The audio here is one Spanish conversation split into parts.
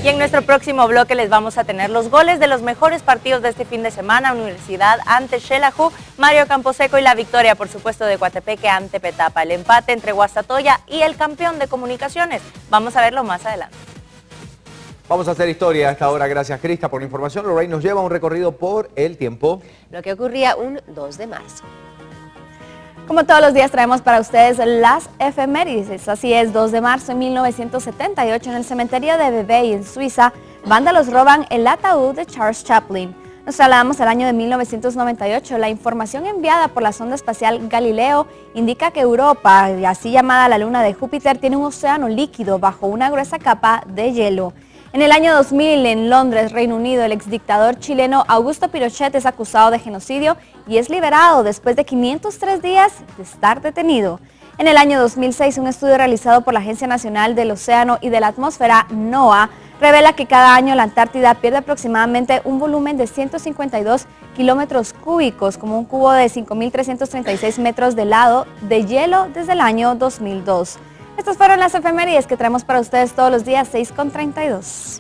Y en nuestro próximo bloque les vamos a tener los goles de los mejores partidos de este fin de semana. Universidad ante Xelajú, Mario Camposeco y la victoria, por supuesto, de Coatepeque ante Petapa. El empate entre Guastatoya y el campeón de Comunicaciones. Vamos a verlo más adelante. Vamos a hacer historia a esta hora. Gracias, Crista, por la información. Lorraine nos lleva un recorrido por el tiempo. Lo que ocurría un 2 de marzo. Como todos los días traemos para ustedes las efemérides. Así es, 2 de marzo de 1978 en el cementerio de Vevey en Suiza, vándalos roban el ataúd de Charles Chaplin. Nos trasladamos al año de 1998. La información enviada por la sonda espacial Galileo indica que Europa, así llamada la luna de Júpiter, tiene un océano líquido bajo una gruesa capa de hielo. En el año 2000, en Londres, Reino Unido, el exdictador chileno Augusto Pinochet es acusado de genocidio y es liberado después de 503 días de estar detenido. En el año 2006, un estudio realizado por la Agencia Nacional del Océano y de la Atmósfera, NOAA, revela que cada año la Antártida pierde aproximadamente un volumen de 152 kilómetros cúbicos, como un cubo de 5.336 metros de helado de hielo desde el año 2002. Estas fueron las efemérides que traemos para ustedes todos los días, 6:32.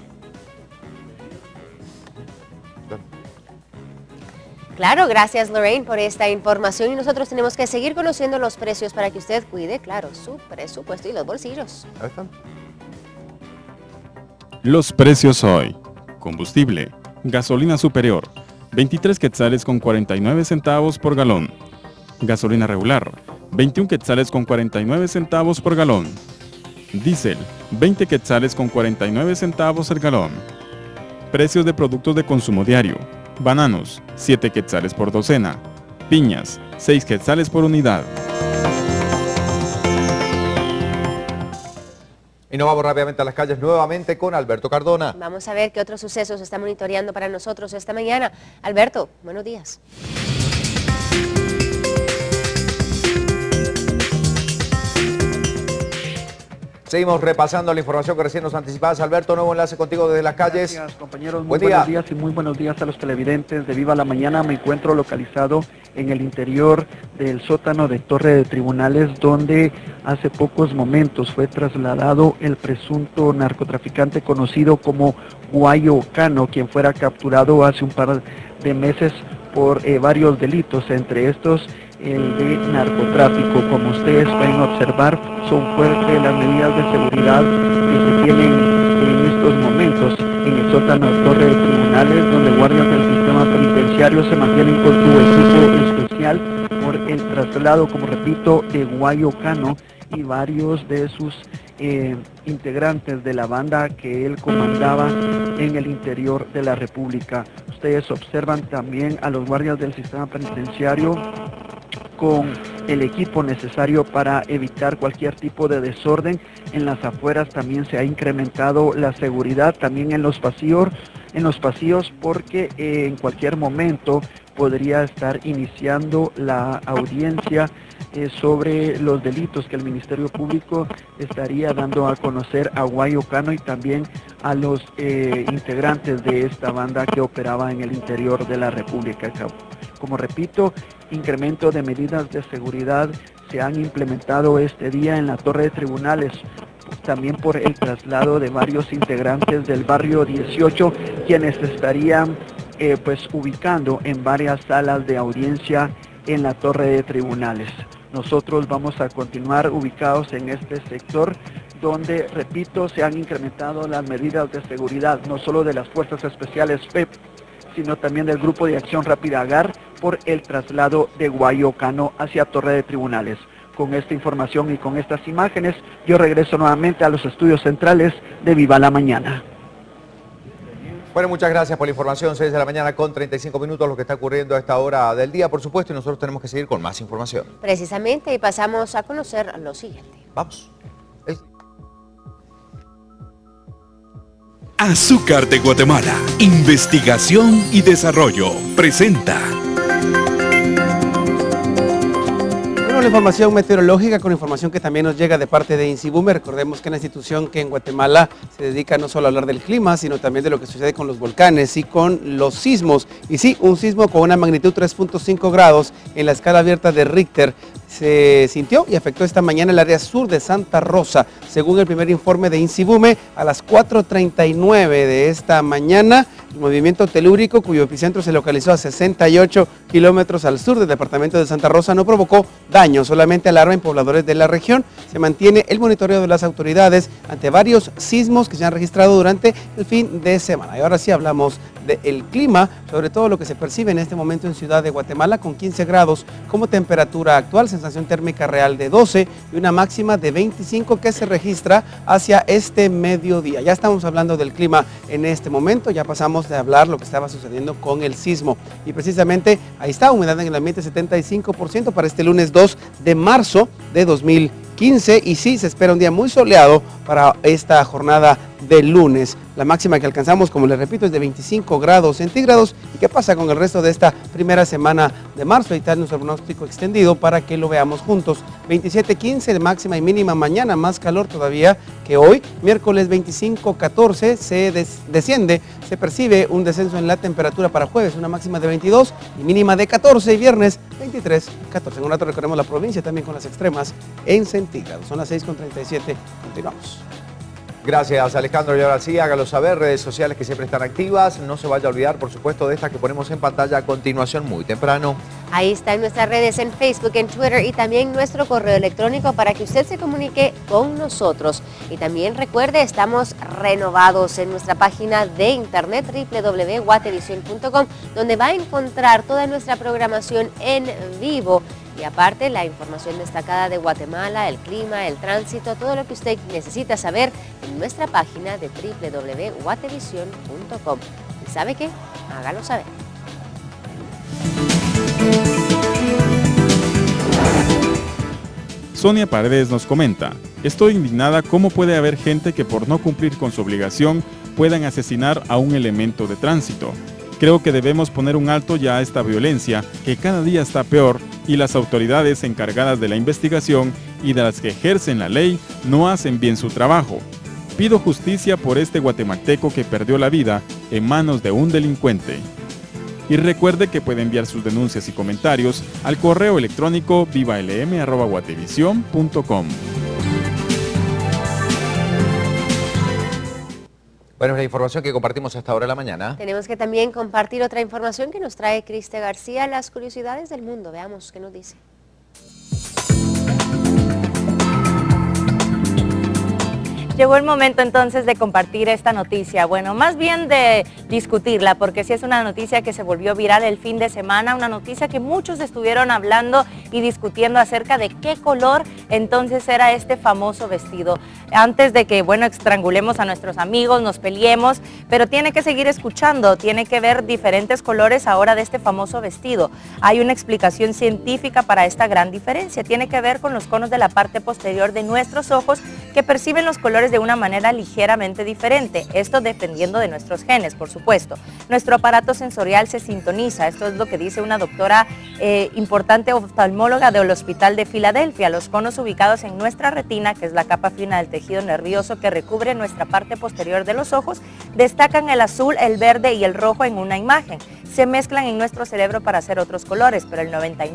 Claro, gracias Lorraine por esta información y nosotros tenemos que seguir conociendo los precios para que usted cuide, claro, su presupuesto y los bolsillos. Ahí están. Los precios hoy. Combustible, gasolina superior, 23 quetzales con 49 centavos por galón. Gasolina regular, 21 quetzales con 49 centavos por galón. Diésel, 20 quetzales con 49 centavos el galón. Precios de productos de consumo diario. Bananos, 7 quetzales por docena. Piñas, 6 quetzales por unidad. Y nos vamos rápidamente a las calles nuevamente con Alberto Cardona. Vamos a ver qué otros sucesos está monitoreando para nosotros esta mañana. Alberto, buenos días. Seguimos repasando la información que recién nos anticipabas. Alberto, nuevo enlace contigo desde las calles. Gracias, compañeros. Muy buenos días y muy buenos días a los televidentes de Viva la Mañana. Me encuentro localizado en el interior del sótano de Torre de Tribunales, donde hace pocos momentos fue trasladado el presunto narcotraficante conocido como Guayo Cano, quien fuera capturado hace un par de meses por varios delitos, entre estos el de narcotráfico. Como ustedes pueden observar, son fuertes las medidas de seguridad que se tienen en estos momentos en el sótano de Torre de Tribunales, donde guardias del sistema penitenciario se mantienen con su equipo especial por el traslado, como repito, de Guayo Cano y varios de sus integrantes de la banda que él comandaba en el interior de la República. Ustedes observan también a los guardias del sistema penitenciario con el equipo necesario para evitar cualquier tipo de desorden. En las afueras también se ha incrementado la seguridad, también en los pasillos porque en cualquier momento podría estar iniciando la audiencia sobre los delitos que el Ministerio Público estaría dando a conocer a Guayo Cano y también a los integrantes de esta banda que operaba en el interior de la República. Como repito, incremento de medidas de seguridad se han implementado este día en la Torre de Tribunales, también por el traslado de varios integrantes del barrio 18, quienes estarían ubicando en varias salas de audiencia en la Torre de Tribunales. Nosotros vamos a continuar ubicados en este sector donde, repito, se han incrementado las medidas de seguridad, no solo de las Fuerzas Especiales PEP, sino también del Grupo de Acción Rápida GAR por el traslado de Guayo Cano hacia Torre de Tribunales. Con esta información y con estas imágenes, yo regreso nuevamente a los estudios centrales de Viva la Mañana. Bueno, muchas gracias por la información. 6 de la mañana con 35 minutos, lo que está ocurriendo a esta hora del día, por supuesto, y nosotros tenemos que seguir con más información. Precisamente, y pasamos a conocer lo siguiente. Vamos. Azúcar de Guatemala, investigación y desarrollo, presenta. Bueno, la información meteorológica con información que también nos llega de parte de INSIBUME. Recordemos que es una institución que en Guatemala se dedica no solo a hablar del clima, sino también de lo que sucede con los volcanes y con los sismos. Y sí, un sismo con una magnitud 3.5 grados en la escala abierta de Richter se sintió y afectó esta mañana el área sur de Santa Rosa. Según el primer informe de INSIBUME, a las 4:39 de esta mañana, el movimiento telúrico, cuyo epicentro se localizó a 68 kilómetros al sur del departamento de Santa Rosa, no provocó daño, solamente alarma en pobladores de la región. Se mantiene el monitoreo de las autoridades ante varios sismos que se han registrado durante el fin de semana. Y ahora sí hablamos del clima, sobre todo lo que se percibe en este momento en Ciudad de Guatemala, con 15 grados como temperatura actual, sensación térmica real de 12 y una máxima de 25 que se registra hacia este mediodía. Ya estamos hablando del clima en este momento, ya pasamos de hablar lo que estaba sucediendo con el sismo. Y precisamente ahí está, humedad en el ambiente 75% para este lunes 2 de marzo de 2015. Y sí, se espera un día muy soleado para esta jornada de lunes. La máxima que alcanzamos, como les repito, es de 25 grados centígrados. ¿Y qué pasa con el resto de esta primera semana de marzo? Ahí está nuestro pronóstico extendido para que lo veamos juntos. 27-15 de máxima y mínima mañana, más calor todavía que hoy. Miércoles 25-14 se desciende, se percibe un descenso en la temperatura para jueves, una máxima de 22 y mínima de 14. Y viernes 23-14. En un rato recorremos la provincia también con las extremas en centígrados. Son las 6:37. Continuamos. Gracias, Alejandro. Y ahora sí, hágalo saber, redes sociales que siempre están activas. No se vaya a olvidar, por supuesto, de estas que ponemos en pantalla a continuación muy temprano. Ahí están nuestras redes en Facebook, en Twitter y también nuestro correo electrónico para que usted se comunique con nosotros. Y también recuerde, estamos renovados en nuestra página de internet www.guatevision.com, donde va a encontrar toda nuestra programación en vivo. Y aparte, la información destacada de Guatemala, el clima, el tránsito, todo lo que usted necesita saber en nuestra página de www.guatevision.com. ¿Y sabe qué? Hágalo saber. Sonia Paredes nos comenta: estoy indignada cómo puede haber gente que por no cumplir con su obligación puedan asesinar a un elemento de tránsito. Creo que debemos poner un alto ya a esta violencia que cada día está peor y las autoridades encargadas de la investigación y de las que ejercen la ley no hacen bien su trabajo. Pido justicia por este guatemalteco que perdió la vida en manos de un delincuente. Y recuerde que puede enviar sus denuncias y comentarios al correo electrónico vivalm@guatevision.com. Bueno, es la información que compartimos hasta ahora de la mañana. Tenemos que también compartir otra información que nos trae Criste García, las curiosidades del mundo. Veamos qué nos dice. Llegó el momento entonces de compartir esta noticia, bueno, más bien de discutirla, porque sí es una noticia que se volvió viral el fin de semana, una noticia que muchos estuvieron hablando y discutiendo acerca de qué color entonces era este famoso vestido. Antes de que, bueno, estrangulemos a nuestros amigos, nos peleemos, pero tiene que seguir escuchando, tiene que ver diferentes colores ahora de este famoso vestido. Hay una explicación científica para esta gran diferencia, tiene que ver con los conos de la parte posterior de nuestros ojos que perciben los colores de una manera ligeramente diferente, esto dependiendo de nuestros genes, por supuesto. Nuestro aparato sensorial se sintoniza, esto es lo que dice una doctora importante oftalmóloga del Hospital de Filadelfia. Los conos ubicados en nuestra retina, que es la capa fina del tejido nervioso que recubre nuestra parte posterior de los ojos, destacan el azul, el verde y el rojo en una imagen. Se mezclan en nuestro cerebro para hacer otros colores, pero el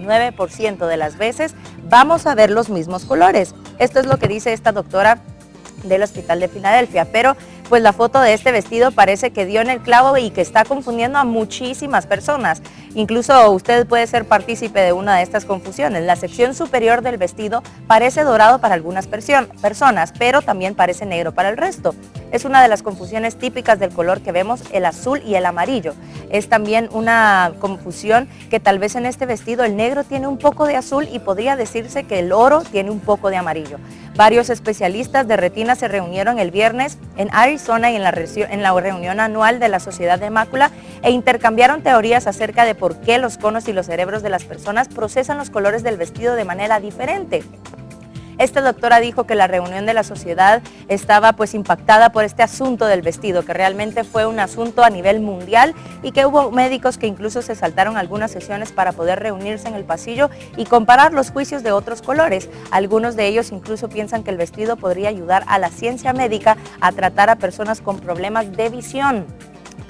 99% de las veces vamos a ver los mismos colores. Esto es lo que dice esta doctora del Hospital de Filadelfia, pero pues la foto de este vestido parece que dio en el clavo y que está confundiendo a muchísimas personas. Incluso usted puede ser partícipe de una de estas confusiones. La sección superior del vestido parece dorado para algunas personas, pero también parece negro para el resto. Es una de las confusiones típicas del color que vemos, el azul y el amarillo. Es también una confusión que tal vez en este vestido el negro tiene un poco de azul y podría decirse que el oro tiene un poco de amarillo. Varios especialistas de retina se reunieron el viernes en Arizona y en la reunión anual de la Sociedad de Mácula e intercambiaron teorías acerca de por qué los conos y los cerebros de las personas procesan los colores del vestido de manera diferente. Esta doctora dijo que la reunión de la sociedad estaba pues impactada por este asunto del vestido, que realmente fue un asunto a nivel mundial y que hubo médicos que incluso se saltaron algunas sesiones para poder reunirse en el pasillo y comparar los juicios de otros colores. Algunos de ellos incluso piensan que el vestido podría ayudar a la ciencia médica a tratar a personas con problemas de visión.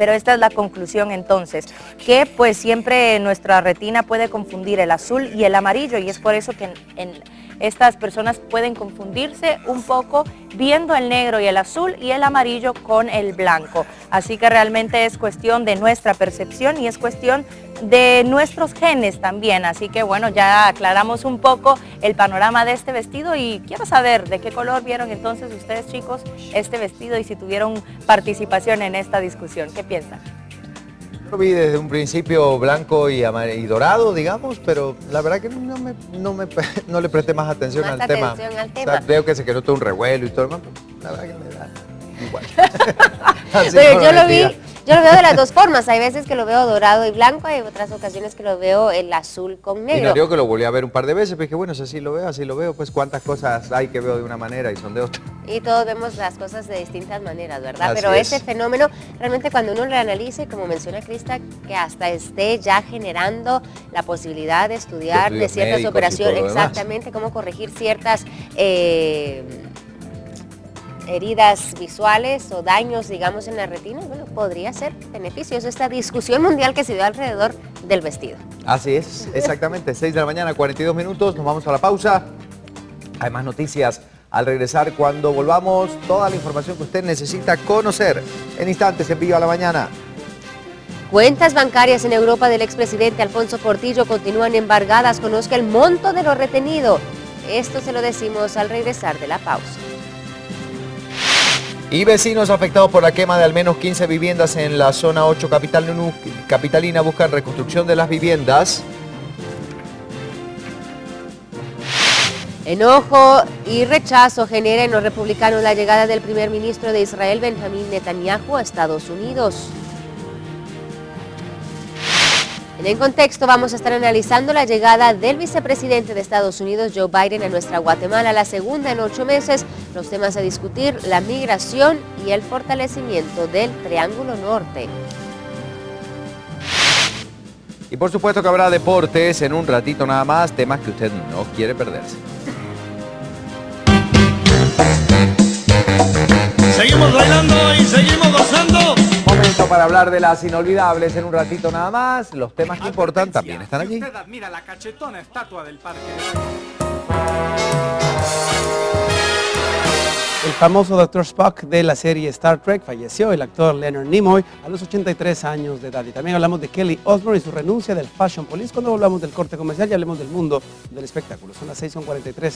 Pero esta es la conclusión entonces, que pues siempre nuestra retina puede confundir el azul y el amarillo, y es por eso que estas personas pueden confundirse un poco viendo el negro y el azul y el amarillo con el blanco. Así que realmente es cuestión de nuestra percepción y es cuestión de nuestros genes también. Así que bueno, ya aclaramos un poco el panorama de este vestido y quiero saber de qué color vieron entonces ustedes, chicos, este vestido y si tuvieron participación en esta discusión. ¿Qué piensan? Lo vi desde un principio blanco y dorado, digamos, pero la verdad que no le presté más atención al tema. O sea, veo que se quedó todo un revuelo y todo, ¿no? La verdad que me da igual. Pero yo lo veo de las dos formas. Hay veces que lo veo dorado y blanco, hay otras ocasiones que lo veo el azul con negro. Y no digo que lo volví a ver un par de veces, pero dije, bueno, si así lo veo, pues cuántas cosas hay que veo de una manera y son de otra. Y todos vemos las cosas de distintas maneras, ¿verdad? Así Pero es. ese fenómeno, realmente cuando uno lo analiza, y como menciona Krista, que hasta esté ya generando la posibilidad de estudiar de ciertas operaciones, exactamente, cómo corregir ciertas heridas visuales o daños, digamos, en la retina, bueno, podría ser beneficioso esta discusión mundial que se dio alrededor del vestido. Así es, exactamente, 6 de la mañana, 42 minutos, nos vamos a la pausa. Hay más noticias al regresar cuando volvamos, toda la información que usted necesita conocer. En instantes, en Viva la Mañana. Cuentas bancarias en Europa del expresidente Alfonso Portillo continúan embargadas. Conozca el monto de lo retenido. Esto se lo decimos al regresar de la pausa. Y vecinos afectados por la quema de al menos 15 viviendas en la zona 8 capitalina buscan reconstrucción de las viviendas. Enojo y rechazo genera en los republicanos la llegada del primer ministro de Israel, Benjamín Netanyahu, a Estados Unidos. En el contexto vamos a estar analizando la llegada del vicepresidente de Estados Unidos, Joe Biden, a nuestra Guatemala, la segunda en 8 meses. Los temas a discutir, la migración y el fortalecimiento del Triángulo Norte. Y por supuesto que habrá deportes en un ratito nada más, temas que usted no quiere perderse. Seguimos bailando y seguimos gozando. Momento para hablar de las inolvidables en un ratito nada más. Los temas que importan también están allí. Usted admira la cachetona estatua del parque. El famoso Dr. Spock de la serie Star Trek falleció, el actor Leonard Nimoy, a los 83 años de edad. Y también hablamos de Kelly Osbourne y su renuncia del Fashion Police. Cuando hablamos del corte comercial y hablemos del mundo del espectáculo. Son las 6:43.